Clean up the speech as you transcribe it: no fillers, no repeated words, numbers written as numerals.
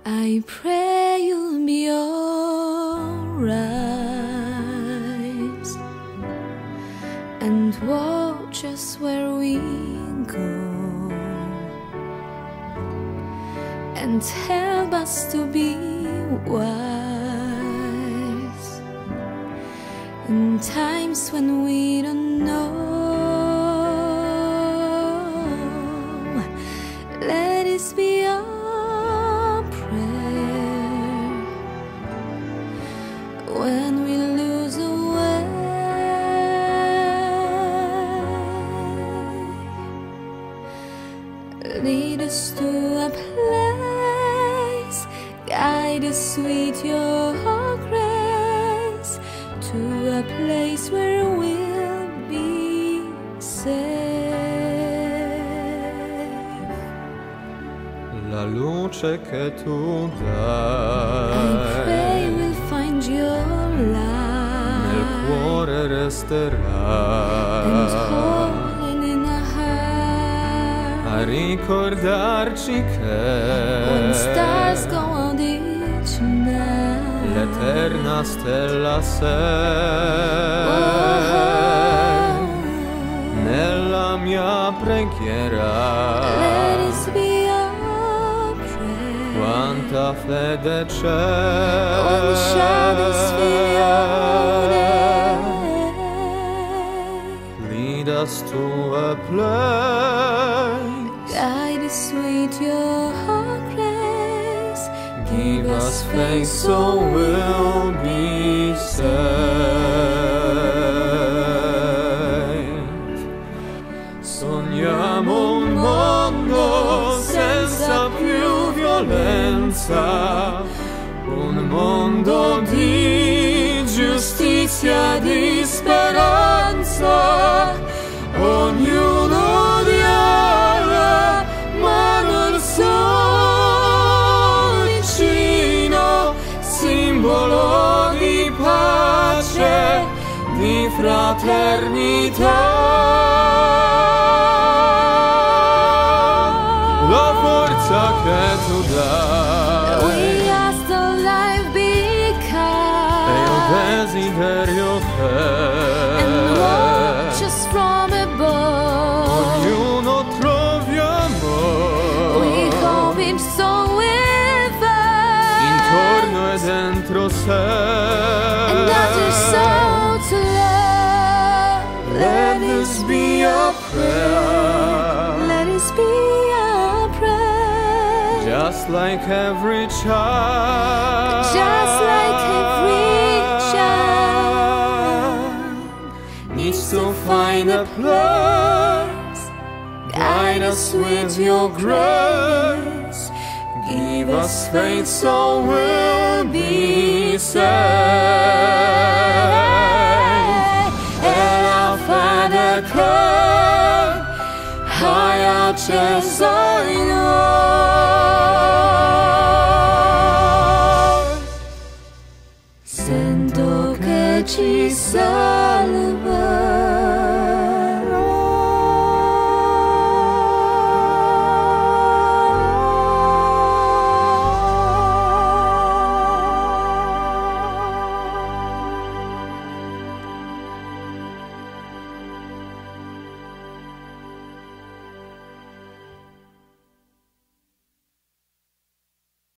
I pray you'll be alright and watch us where we go and help us to be wise in times when we don't know. Let this be our prayer when we lose our way. Lead us to a place, guide us with your grace, to a place where we'll be safe. La luce che tu I dai pray we'll find your light nel cuore and resterai calling in our heart. a ricordarci When stars che go out each night, l'eterna stella sei nella mia preghiera. let us be our prayer. Quanta fede c'è When the shadows fill your day, lead us to a place, guide us with your grace, give us faith so we'll be safe. Sogniamo un mondo senza più violenza, un mondo di giustizia, di speranza. Ognuno odiava, ma non so vicino, simbolo di pace, di fraternità. La forza che tu dai we ask the life be è il kind desiderio and che watch us from above. ognuno trovi amore We hope him so intorno e dentro sé. and utter soul to love. Let this be a prayer, Let us be our prayer, just like every child, just like every child needs to find a place. Guide us with your grace, give us faith so we'll be safe. And our Father come, high acceso in